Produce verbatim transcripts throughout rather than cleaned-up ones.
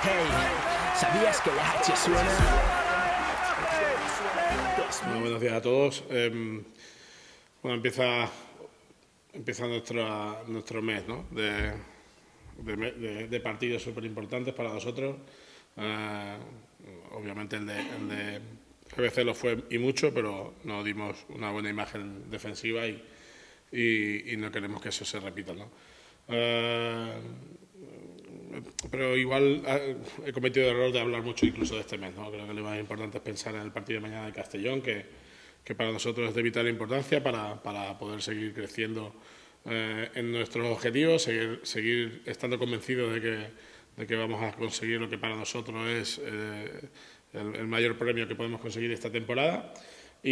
Hey, ¿sabías que la H suena? Bueno, buenos días a todos. Eh, bueno, empieza, empieza nuestra, nuestro mes, ¿no? de, de, de, de partidos súper importantes para nosotros. Eh, obviamente el de, el de G B C lo fue y mucho, pero no dimos una buena imagen defensiva y, y, y no queremos que eso se repita, ¿no? Eh, pero igual he cometido el error de hablar mucho incluso de este mes, ¿no? Creo que lo más importante es pensar en el partido de mañana de Castellón, que, que para nosotros es de vital importancia para, para poder seguir creciendo eh, en nuestros objetivos, seguir, seguir estando convencidos de que, de que vamos a conseguir lo que para nosotros es eh, el, el mayor premio que podemos conseguir esta temporada. Y,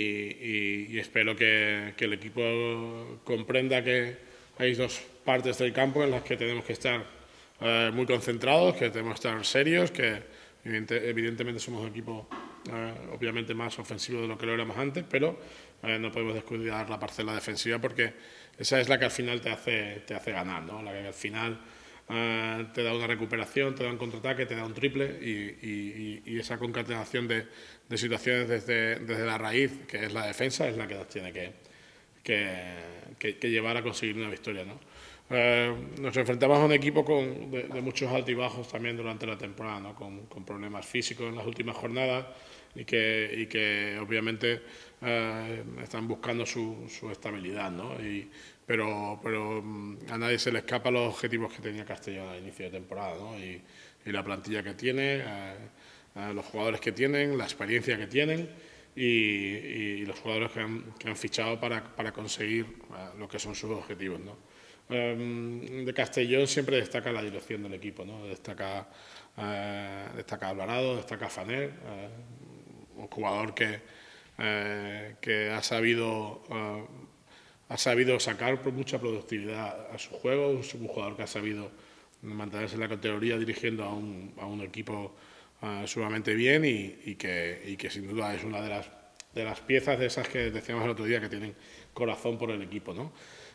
y, y espero que, que el equipo comprenda que hay dos partes del campo en las que tenemos que estar Eh, muy concentrados, que tenemos que estar serios, que evidente, evidentemente somos un equipo eh, obviamente más ofensivo de lo que lo éramos antes, pero eh, no podemos descuidar la parcela defensiva porque esa es la que al final te hace, te hace ganar, ¿no? La que al final eh, te da una recuperación, te da un contraataque, te da un triple y, y, y esa concatenación de, de situaciones desde, desde la raíz, que es la defensa, es la que nos tiene que, que, que, que llevar a conseguir una victoria, ¿no? Eh, nos enfrentamos a un equipo con, de, de muchos altibajos también durante la temporada, ¿no? con, con problemas físicos en las últimas jornadas y que, y que obviamente eh, están buscando su, su estabilidad, ¿no? y, pero, pero a nadie se le escapa los objetivos que tenía Castellón al inicio de temporada, ¿no? y, y la plantilla que tiene, eh, eh, los jugadores que tienen, la experiencia que tienen y, y los jugadores que han, que han fichado para, para conseguir eh, lo que son sus objetivos, ¿no? De Castellón siempre destaca la dirección del equipo, ¿no? Destaca, eh, destaca Alvarado, destaca Faner, eh, un jugador que, eh, que ha sabido eh, ha sabido sacar mucha productividad a su juego, es un jugador que ha sabido mantenerse en la categoría dirigiendo a un, a un equipo uh, sumamente bien y, y, que, y que sin duda es una de las, de las piezas de esas que decíamos el otro día que tienen corazón por el equipo, ¿no?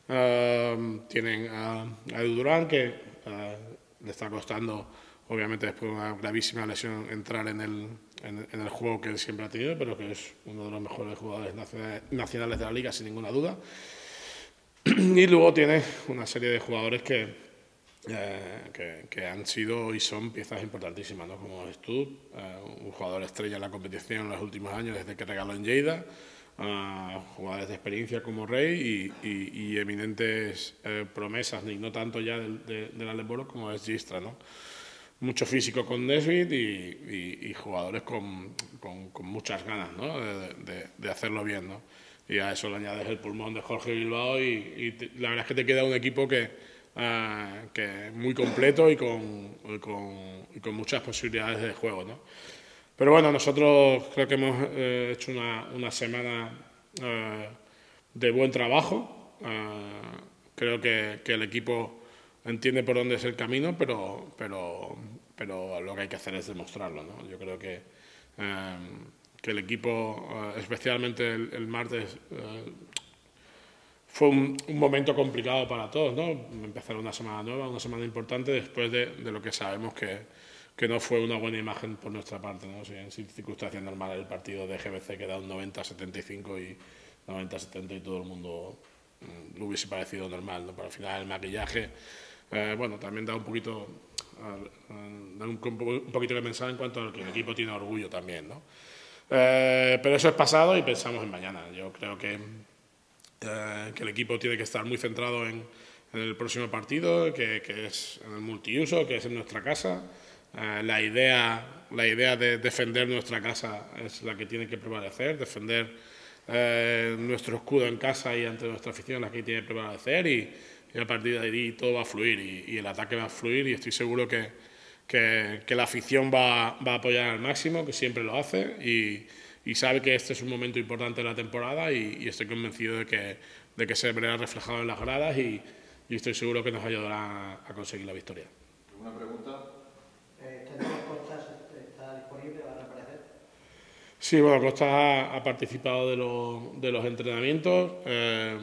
Uh, tienen a, a Edu Durán, que uh, le está costando, obviamente después de una gravísima lesión, entrar en el, en, en el juego que él siempre ha tenido, pero que es uno de los mejores jugadores nacionales de la liga, sin ninguna duda. Y luego tiene una serie de jugadores que, eh, que, que han sido y son piezas importantísimas, ¿no? Como Stud, eh, un jugador estrella en la competición en los últimos años desde que regaló en Lleida, Uh, jugadores de experiencia como Rey y, y, y eminentes eh, promesas, y no tanto ya del, de, del Aldeboro como es Gistra, ¿no? Mucho físico con Nesbitt y, y, y jugadores con, con, con muchas ganas, ¿no? de, de, de hacerlo bien, ¿no? Y a eso le añades el pulmón de Jorge Bilbao y, y te, la verdad es que te queda un equipo que, uh, que muy completo y con, y con, y con muchas posibilidades de juego, ¿no? Pero bueno, nosotros creo que hemos eh, hecho una, una semana eh, de buen trabajo. Eh, creo que, que el equipo entiende por dónde es el camino, pero, pero, pero lo que hay que hacer es demostrarlo, ¿no? Yo creo que, eh, que el equipo, eh, especialmente el, el martes, eh, fue un, un momento complicado para todos, ¿no? Empezar una semana nueva, una semana importante después de, de lo que sabemos que que no fue una buena imagen por nuestra parte, ¿no? Si en circunstancias normales el partido de G B C queda un noventa a setenta y cinco y noventa a setenta y todo el mundo mm, lo hubiese parecido normal, ¿no? Pero al final el maquillaje, eh, bueno, también da un poquito, uh, da un, un poquito de mensaje en cuanto a que el equipo tiene orgullo también, ¿no? Eh, pero eso es pasado y pensamos en mañana. Yo creo que, eh, que el equipo tiene que estar muy centrado en, en el próximo partido, que, que es en el multiuso, que es en nuestra casa. Uh, la idea, la idea de defender nuestra casa es la que tiene que prevalecer, defender uh, nuestro escudo en casa y ante nuestra afición la que tiene que prevalecer y, y a partir de ahí todo va a fluir y, y el ataque va a fluir y estoy seguro que, que, que la afición va, va a apoyar al máximo, que siempre lo hace y, y sabe que este es un momento importante de la temporada y, y estoy convencido de que, de que se verá reflejado en las gradas y, y estoy seguro que nos ayudará a conseguir la victoria. ¿Alguna pregunta? ¿Costas está disponible? ¿Va a reaparecer? Sí, bueno, Costas ha, ha participado de, lo, de los entrenamientos. Eh,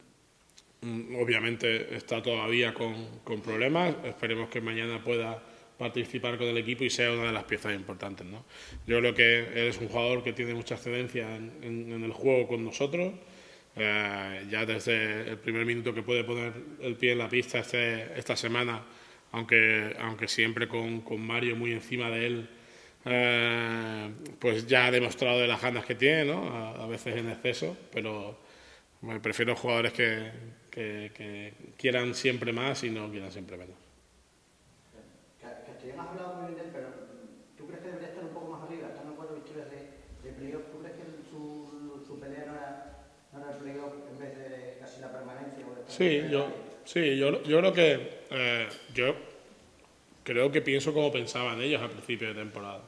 obviamente está todavía con, con problemas. Esperemos que mañana pueda participar con el equipo y sea una de las piezas importantes, ¿no? Yo creo que él es un jugador que tiene mucha excedencia en, en, en el juego con nosotros. Eh, ya desde el primer minuto que puede poner el pie en la pista este, esta semana, aunque, aunque siempre con, con Mario muy encima de él, eh, pues ya ha demostrado de las ganas que tiene, ¿no? A, a veces en exceso, pero me prefiero jugadores que, que, que quieran siempre más y no quieran siempre menos. Castellón has hablado muy bien de él, pero ¿tú crees que debería estar un poco más arriba? Están en cuatro victorias de, de playoff. ¿Tú crees que su, su pelea no era, no era el playoff en vez de casi la permanencia? Sí, yo, sí yo, yo creo que eh, yo creo que pienso como pensaban ellos al principio de temporada.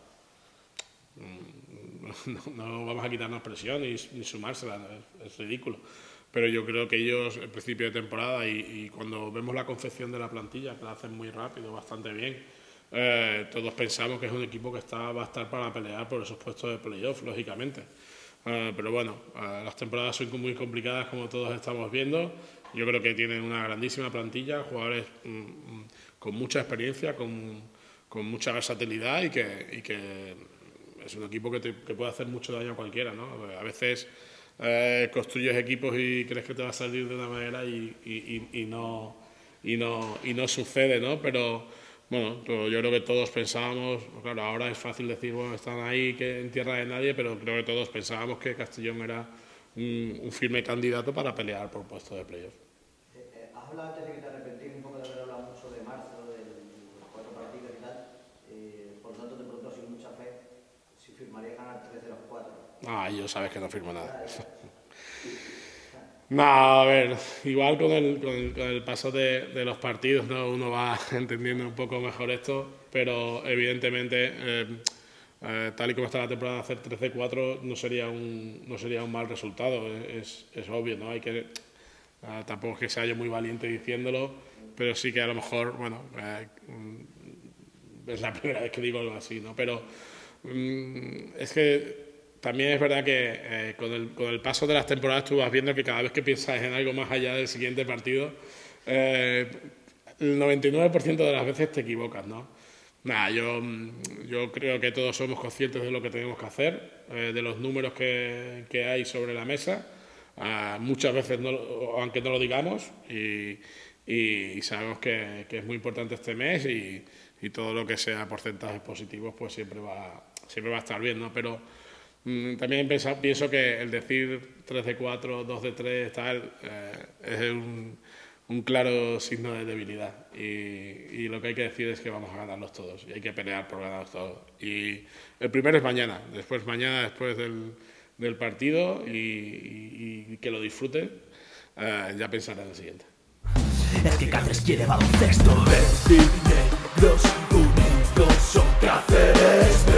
No, no vamos a quitarnos presión ni, ni sumársela, es, es ridículo. Pero yo creo que ellos, al principio de temporada, y, y cuando vemos la confección de la plantilla, que la hacen muy rápido, bastante bien, eh, todos pensamos que es un equipo que está, va a estar para pelear por esos puestos de playoff, lógicamente. Eh, pero bueno, eh, las temporadas son muy complicadas, como todos estamos viendo. Yo creo que tienen una grandísima plantilla, jugadores mm, con mucha experiencia, con, con mucha versatilidad y que, y que es un equipo que, te, que puede hacer mucho daño a cualquiera, ¿no? A veces eh, construyes equipos y crees que te va a salir de una manera y, y, y, y, no, y, no, y no sucede, ¿no? Pero bueno, yo creo que todos pensábamos, claro, ahora es fácil decir, bueno, están ahí que en tierra de nadie, pero creo que todos pensábamos que Castellón era un, un firme candidato para pelear por puesto de playoff. Eh, eh, has hablado antes de que te arrepentís un poco de haber hablado mucho de marzo, de los cuatro partidos y tal. Eh, por lo tanto, te pregunto sin mucha fe si firmarías ganar tres de los cuatro. Ah, yo sabes que no firmo nada. No, a ver, igual con el, con el, con el paso de, de los partidos, ¿no? Uno va entendiendo un poco mejor esto, pero evidentemente, eh, eh, tal y como está la temporada, hacer tres de cuatro no sería un, no sería un mal resultado, es, es obvio, ¿no? Hay que, eh, tampoco es que sea yo muy valiente diciéndolo, pero sí que a lo mejor, bueno, eh, es la primera vez que digo algo así, ¿no? Pero mm, es que también es verdad que eh, con, el, con el paso de las temporadas tú vas viendo que cada vez que piensas en algo más allá del siguiente partido, eh, el noventa y nueve por ciento de las veces te equivocas, ¿no? Nada, yo, yo creo que todos somos conscientes de lo que tenemos que hacer, eh, de los números que, que hay sobre la mesa, eh, muchas veces, no, aunque no lo digamos, y, y, y sabemos que, que es muy importante este mes y, y todo lo que sea porcentajes positivos pues siempre va, siempre va a estar bien, ¿no? Pero también pienso, pienso que el decir tres de cuatro, dos de tres, tal, eh, es un, un claro signo de debilidad. Y, y lo que hay que decir es que vamos a ganarlos todos y hay que pelear por ganarlos todos. Y el primero es mañana, después mañana, después del, del partido y, y, y que lo disfruten, eh, ya pensaré en el siguiente. Es que Cáceres quiere baloncesto. Verdes y negros unidos son Cáceres.